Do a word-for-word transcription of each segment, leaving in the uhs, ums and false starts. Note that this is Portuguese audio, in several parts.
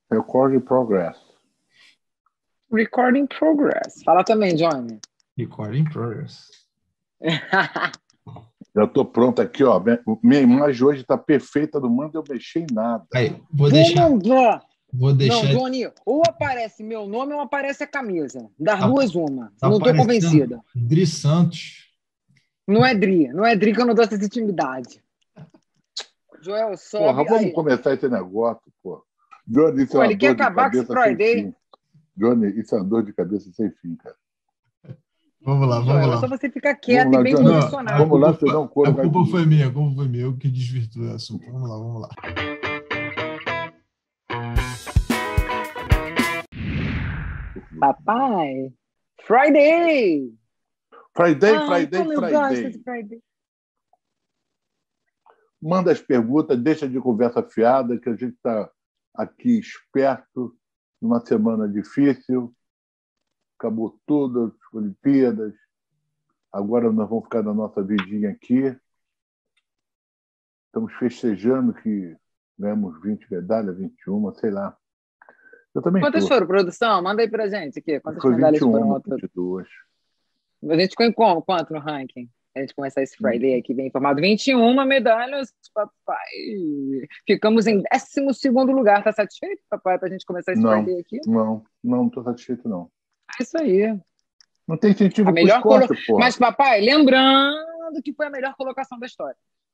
Recording progress. Recording progress. Fala também, Johnny. Recording progress. Já estou pronto aqui, ó. Minha imagem hoje está perfeita, não manda eu mexer em nada. Aí, vou deixar. Vou, vou deixar. Não, Johnny, ou aparece meu nome ou aparece a camisa. Das Tá, duas, uma. Tá não estou convencida. Dri Santos. Não é Dri, não é Dri que eu não dou essa intimidade. Joel, sobe. Porra, vamos aí. começar esse negócio, pô. Johnny, isso pô, é ele quer acabar com esse Friday. Johnny, isso é uma dor de cabeça sem fim, cara. Vamos lá, vamos Joel, lá. É só você ficar quieto lá, e bem Johnny. posicionado. Vamos lá, senão o couro A vai culpa comigo. foi minha, a culpa foi minha. Eu que desvirtuei o assunto. Vamos lá, vamos lá. Papai, Friday! Friday, Ai, Friday, como eu Friday. gosto de Friday. Manda as perguntas, deixa de conversa fiada, que a gente está aqui esperto, numa semana difícil. Acabou tudo, as Olimpíadas. Agora nós vamos ficar na nossa vidinha aqui. Estamos festejando que ganhamos vinte medalhas, vinte e uma, sei lá. Eu também Quantas tô. foram, produção? Manda aí pra gente aqui. Quantas Foi medalhas vinte e uma, foram? vinte e duas. A gente ficou em como? Quanto no ranking? A gente começar esse Friday aqui bem informado. vinte e uma medalhas, papai. Ficamos em décimo segundo lugar. Tá satisfeito, papai, pra gente começar esse Não, Friday aqui? não, não estou satisfeito, não. É isso aí. Não tem incentivo A para o melhor esporte, colo... porra. Mas, papai, lembrando que foi a melhor colocação da história.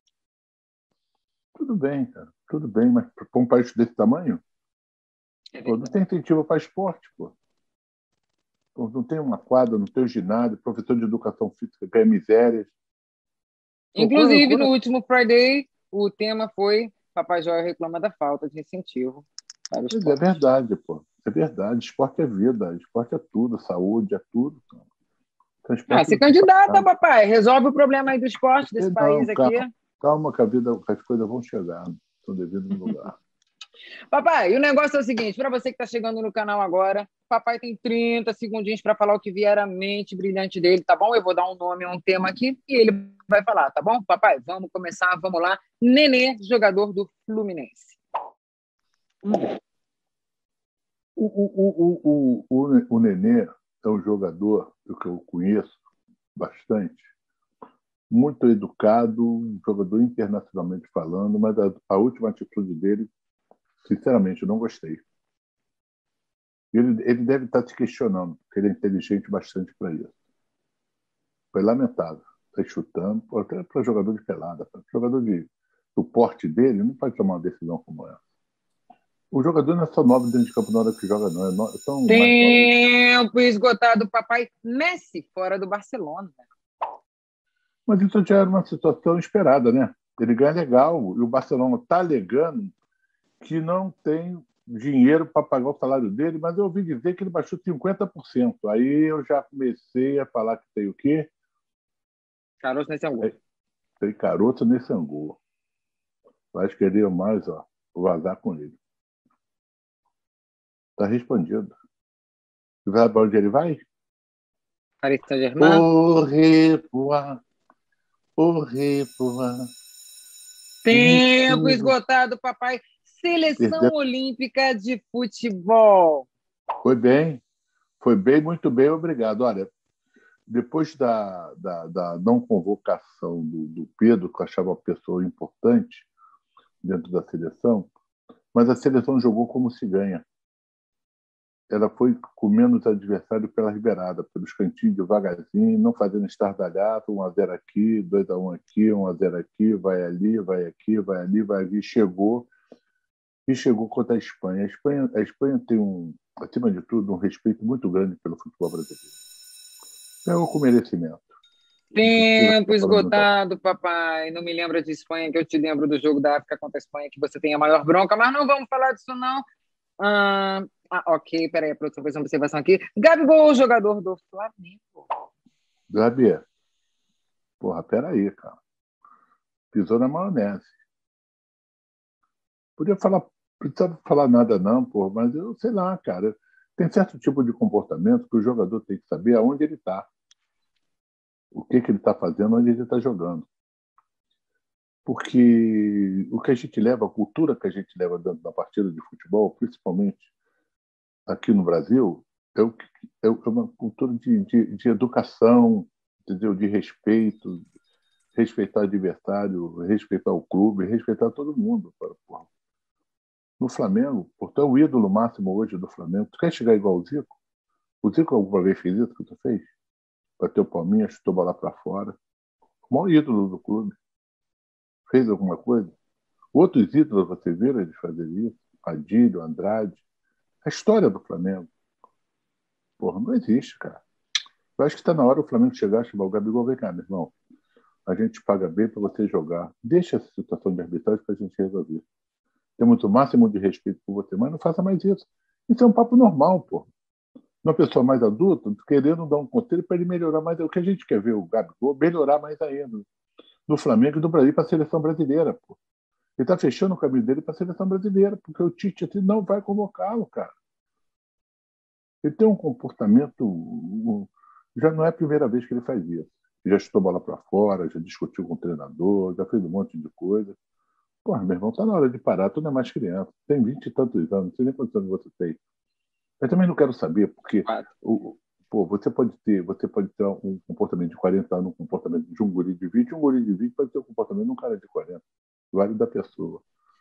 Tudo bem, cara. Tudo bem, mas para um país desse tamanho, É pô, não tem incentivo para esporte, pô. Pô, não tem uma quadra, não tem um ginásio, professor de educação física ganha misérias. Inclusive, Pô, quando... no último Friday, o tema foi Papai Joel reclama da falta de incentivo para o esporte. É verdade, pô. É verdade. Esporte é vida, esporte é tudo, saúde é tudo. Então, ah, se candidata, papai. Resolve o problema aí do esporte desse não, país calma, aqui. Calma que a vida, que as coisas vão chegar. Estão devido no lugar. Papai, e o negócio é o seguinte, para você que está chegando no canal agora, papai tem trinta segundinhos para falar o que vier à mente brilhante dele, tá bom? Eu vou dar um nome, um tema aqui, e ele vai falar, tá bom? Papai, vamos começar, vamos lá. Nenê, jogador do Fluminense. Hum. O, o, o, o, o, o Nenê é um jogador que eu conheço bastante, muito educado, um jogador internacionalmente falando, mas a, a última atitude dele, sinceramente, eu não gostei. Ele, ele deve estar se questionando, porque ele é inteligente bastante para isso. Foi lamentável. Está chutando, até para jogador de pelada, para jogador de, do porte dele, não pode tomar uma decisão como essa. O jogador não é só novo dentro de campo na hora que joga, não. É no... São Tempo esgotado, papai. Messi fora do Barcelona. Mas isso já era uma situação esperada, né? Ele ganha legal, e o Barcelona está alegando que não tem dinheiro para pagar o salário dele, mas eu ouvi dizer que ele baixou cinquenta por cento. Aí eu já comecei a falar que tem o quê? Caroço nesse angu. Tem caroço nesse angu. Vai querer mais, ó, vazar com ele. Está respondido. Você sabe para onde ele vai? Paris Saint-Germain. Au revoir. Au revoir. Tempo esgotado, papai. Seleção Perdeu. Olímpica de Futebol. Foi bem. Foi bem, muito bem, obrigado. Olha, depois da, da, da não convocação do, do Pedro, que eu achava uma pessoa importante dentro da seleção, mas a seleção jogou como se ganha. Ela foi comendo os adversários pela ribeirada, pelos cantinhos devagarzinho, não fazendo estardalhaço, um a zero aqui, dois a um aqui, um a zero aqui, vai ali, vai aqui, vai ali, vai ali, chegou. E chegou contra a Espanha. A Espanha, a Espanha tem, um, acima de tudo, um respeito muito grande pelo futebol brasileiro. Ganhou com merecimento. Tempo esgotado, papai. Não me lembra de Espanha, que eu te lembro do jogo da África contra a Espanha, que você tem a maior bronca, mas não vamos falar disso, não. Ah, ah, ok, peraí, a produção fez uma observação aqui. Gabigol, jogador do Flamengo. Gabi, porra, peraí, cara. Pisou na maionese. Podia falar, não precisava falar nada não, porra, mas eu sei lá, cara. Tem certo tipo de comportamento que o jogador tem que saber aonde ele está. O que, que ele está fazendo, onde ele está jogando. porque o que a gente leva, a cultura que a gente leva dentro da partida de futebol, principalmente aqui no Brasil, é, o que, é uma cultura de, de, de educação, entendeu? De respeito, respeitar o adversário, respeitar o clube, respeitar todo mundo. Porra. No Flamengo, portanto, é o ídolo máximo hoje do Flamengo. Tu quer chegar igual o Zico? O Zico alguma vez fez isso que tu fez? Bateu palminha, chutou a bola para fora. O maior ídolo do clube. Fez alguma coisa? Outros ídolos você viram eles fazerem isso? Adílio, Andrade. A história do Flamengo. Porra, não existe, cara. Eu acho que está na hora o Flamengo chegar e chamar o Gabigol. Vem cá, meu irmão. A gente paga bem para você jogar. Deixa essa situação de arbitragem para a gente resolver. Temos o máximo de respeito por você, mas não faça mais isso. Isso é um papo normal, pô. Uma pessoa mais adulta, querendo dar um conselho para ele melhorar mais. O que a gente quer ver o Gabigol melhorar mais ainda. Do Flamengo e do Brasil para a seleção brasileira, pô. Ele está fechando o caminho dele para a seleção brasileira, porque o Tite assim, não vai convocá-lo, cara. Ele tem um comportamento... Já não é a primeira vez que ele faz isso. Já chutou bola para fora, já discutiu com o treinador, já fez um monte de coisa. Porra, meu irmão, tá na hora de parar, tu não é mais criança. Tem vinte e tantos anos, não sei nem quantos anos você tem. Eu também não quero saber, porque o, pô, você pode ter, você pode ter um comportamento de quarenta anos, um comportamento de um guri de vinte, um guri de vinte pode ter um comportamento de um cara de quarenta. Vale da pessoa.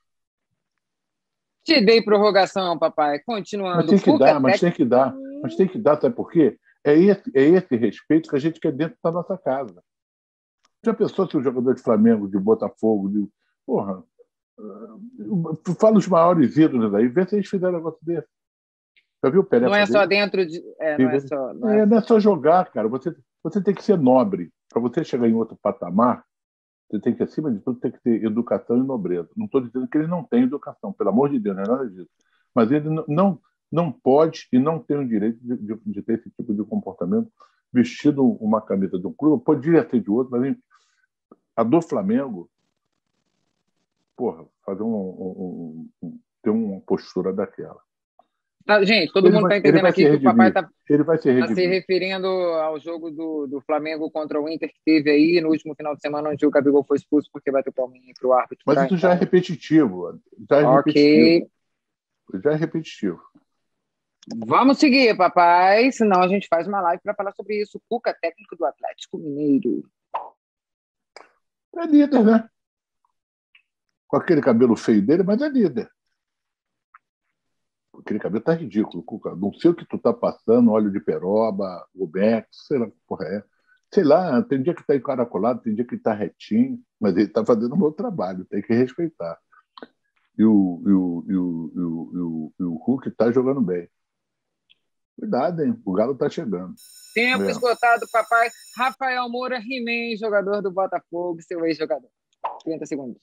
Te dei prorrogação, papai. Continuando. Mas tem que Cuca, dar, mas tem que dar. Mas tem que dar, sabe por quê? É esse, é esse respeito que a gente quer dentro da nossa casa. Já pensou se o jogador de Flamengo, de Botafogo, de... Porra, uh, fala os maiores ídolos aí, vê se eles fizeram um negócio desse. Já viu o Pelé? Não é fazer só isso? dentro de... É, não é só... Não é... É, não é só jogar, cara. Você, você tem que ser nobre. Para você chegar em outro patamar, você tem que, acima de tudo, ter que ter educação e nobreza. Não estou dizendo que ele não tem educação, pelo amor de Deus, não é nada disso. Mas ele não, não, não pode e não tem o direito de, de, de ter esse tipo de comportamento vestido uma camisa de um clube, poderia ser de outro, mas a do Flamengo, porra, fazer um, um, um, ter uma postura daquela. Tá, gente, todo ele mundo está entendendo aqui que o papai está tá se referindo ao jogo do, do Flamengo contra o Inter que teve aí no último final de semana, onde o Gabigol foi expulso porque bateu palminha para o árbitro. Mas isso já é repetitivo. Já é Ok. repetitivo. Já é repetitivo. Vamos seguir, papai, senão a gente faz uma live para falar sobre isso. Cuca, técnico do Atlético Mineiro. É líder, né? Com aquele cabelo feio dele, mas é líder. Aquele cabelo tá ridículo, Cuca. Não sei o que tu tá passando, óleo de peroba, Rubex, sei lá que porra é. Sei lá, tem dia que tá encaracolado, tem dia que tá retinho, mas ele tá fazendo o meu trabalho, tem que respeitar. E o, e o, e o, e o, e o, e o Hulk tá jogando bem. Cuidado, hein? O Galo tá chegando. Tempo é. esgotado, papai. Rafael Moura, He-Man, jogador do Botafogo, seu ex-jogador. trinta segundos.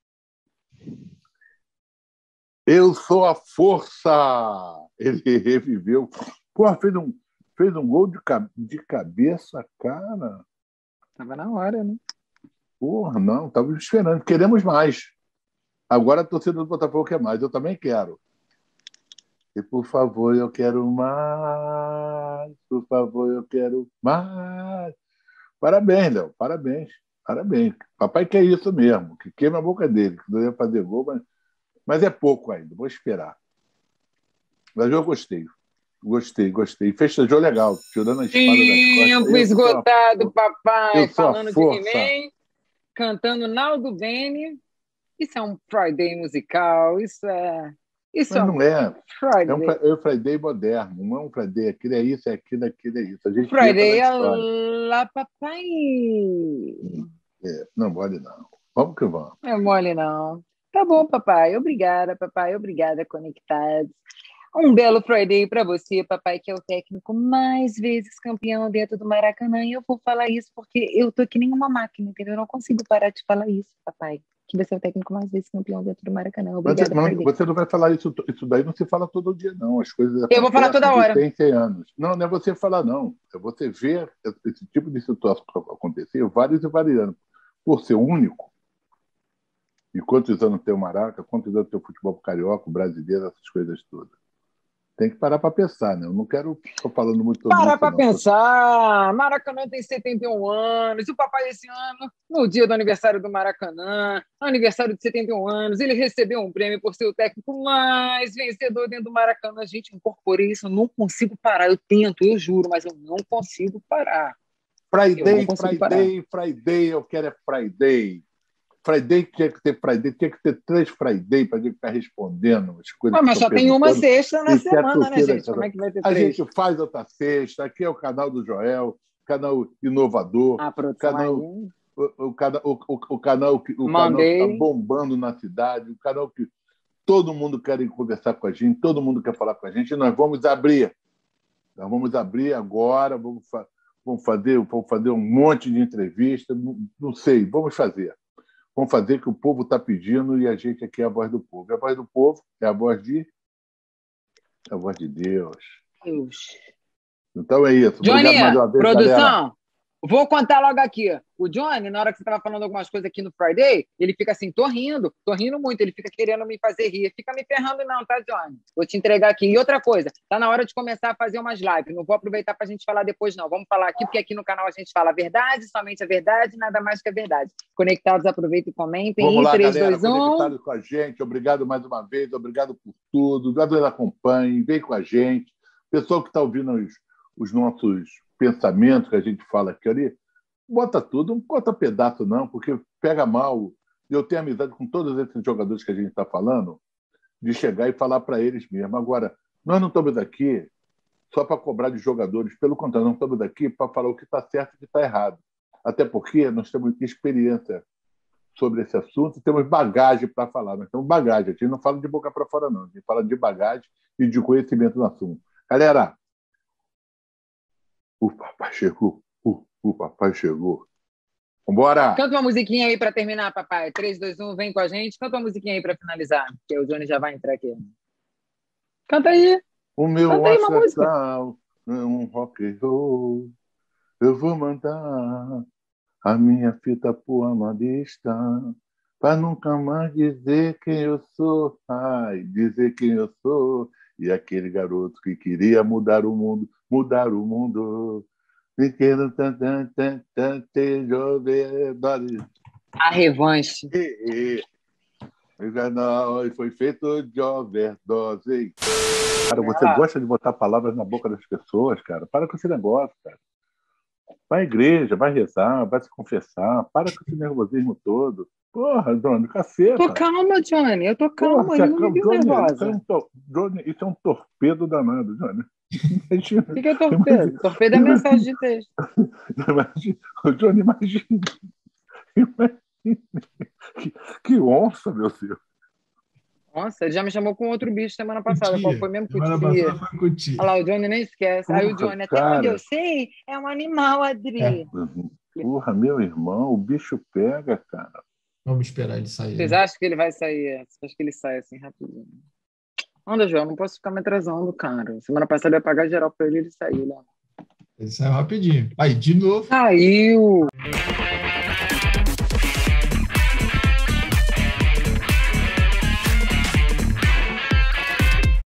Eu sou a força! Ele reviveu. Porra, fez um, fez um gol de, de cabeça, cara. Tava na hora, né? Porra, não, tava esperando. Queremos mais. Agora a torcida do Botafogo quer mais. Eu também quero. E, por favor, eu quero mais. Por favor, eu quero mais. Parabéns, Léo. Parabéns. Parabéns. Papai quer isso mesmo. Que queima a boca dele. Que não ia fazer gol, mas... Mas é pouco ainda, vou esperar. Mas eu gostei. Gostei, gostei. Festejou legal, tirando a espada das costas. Tempo esgotado, papai. Falando de força. He-Man, cantando Naldo Bene. Isso é um Friday musical. Isso é... Isso Mas é um não é. Friday. É um, é um Friday moderno. Não é um Friday. Aquilo é isso, é aquilo, aquilo é isso. A gente Friday é lá, papai. É, não mole, não. Vamos que vamos. Não é mole, não. Tá bom, papai. Obrigada, papai. Obrigada, Conectados. Um belo Friday para você, papai, que é o técnico mais vezes campeão dentro do Maracanã. E eu vou falar isso porque eu tô que nem uma máquina, entendeu? Eu não consigo parar de falar isso, papai. Que você é o técnico mais vezes campeão dentro do Maracanã. Obrigada, mas, Friday. Você não vai falar isso, isso daí não se fala todo dia, não. As coisas eu vou falar toda hora. Tem cem anos. Não, não é você falar, não. É você ver esse tipo de situação acontecer vários e vários anos. Por ser único, e quantos anos tem o Maraca, quantos anos tem o futebol carioca, o brasileiro, essas coisas todas. Tem que parar para pensar, né? Eu não quero ficar falando muito sobre Para isso, para não. pensar. Maracanã tem setenta e um anos. E o papai, esse ano, no dia do aniversário do Maracanã, aniversário de setenta e um anos, ele recebeu um prêmio por ser o técnico mais vencedor dentro do Maracanã. Gente, incorporei isso. Eu não consigo parar. Eu tento, eu juro, mas eu não consigo parar. Eu Friday, não consigo Friday, Friday, eu quero é Friday. Friday tinha que ter Friday, tinha que ter três Friday para a gente ficar respondendo as coisas. Ah, que mas estão só tem uma perguntando. sexta na E que a semana, né, torcida gente? Como é que vai ter A três? gente faz outra sexta. Aqui é o canal do Joel, canal inovador, A produção canal, aí. o, o, cana- o, o, o canal que o canal que Mandei. está bombando na cidade, o canal que todo mundo quer conversar com a gente, todo mundo quer falar com a gente. E nós vamos abrir. Nós vamos abrir agora, vamos, fa vamos, fazer, vamos fazer um monte de entrevistas. Não, não sei, vamos fazer. Vamos fazer o que o povo está pedindo e a gente aqui é a voz do povo. E a voz do povo é a voz de, é a voz de Deus. Deus. Então é isso. Johnny, Obrigado mais uma vez, produção, galera. vou contar logo aqui. O Johnny, na hora que você estava falando algumas coisas aqui no Friday, ele fica assim, tô rindo, tô rindo muito, ele fica querendo me fazer rir. Fica me ferrando não, tá, Johnny? Vou te entregar aqui. E outra coisa, tá na hora de começar a fazer umas lives. Não vou aproveitar para a gente falar depois, não. Vamos falar aqui, porque aqui no canal a gente fala a verdade, somente a verdade, nada mais que a verdade. Conectados, aproveitem e comentem. Vamos E lá, três, galera, dois, um. conectados com a gente. Obrigado mais uma vez, obrigado por tudo. Obrigado pela acompanhe, vem com a gente. Pessoal que está ouvindo os, os nossos pensamentos que a gente fala aqui ali, bota tudo, não bota pedaço não, porque pega mal. Eu tenho amizade com todos esses jogadores que a gente está falando, de chegar e falar para eles mesmo. Agora, nós não estamos aqui só para cobrar de jogadores, pelo contrário, nós estamos aqui para falar o que está certo e o que está errado. Até porque nós temos experiência sobre esse assunto, temos bagagem para falar. Nós temos bagagem, a gente não fala de boca para fora, não. A gente fala de bagagem e de conhecimento no assunto. Galera, o papai chegou. Uh, o papai chegou. Vambora! Canta uma musiquinha aí para terminar, papai. três, dois, um, vem com a gente. Canta uma musiquinha aí para finalizar, que o Johnny já vai entrar aqui. Canta aí. O meu Canta aí uma astral é um rock and roll. Eu vou mandar a minha fita pro amadista para nunca mais dizer quem eu sou. Ai, dizer quem eu sou. E aquele garoto que queria mudar o mundo, mudar o mundo. Pequeno tantan tantan jovem. A revanche. Não, foi feito de overdose. Cara, você Ah. gosta de botar palavras na boca das pessoas, cara? Para com esse negócio, cara. Vai à igreja, vai rezar, vai se confessar. Para com esse nervosismo todo. Porra, Johnny, caceta. Tô calma, Johnny. Eu tô calma. Porra, Ele não me viu Johnny, nervosa. isso é um to... Johnny, isso é um torpedo danado, Johnny. Imagina, O que, que é torpedo? Torpedo é mensagem de texto. imagina, Johnny, imagina. imagina. Que, que onça, meu Deus. Nossa, ele já me chamou com outro bicho semana passada. Qual foi mesmo? Semana Cutia. passada foi cutia. Olha lá, o Johnny nem esquece. Aí o Porra, Johnny, até cara. onde eu sei, é um animal, Adri. É. Porra, meu irmão, o bicho pega, cara. Vamos esperar ele sair. Vocês né? acham que ele vai sair? Vocês acham que ele sai assim rapidinho? Anda, João, não posso ficar me atrasando, cara. Semana passada eu ia pagar geral pra ele e ele saiu, né? Ele saiu rapidinho. Aí, de novo. Saiu!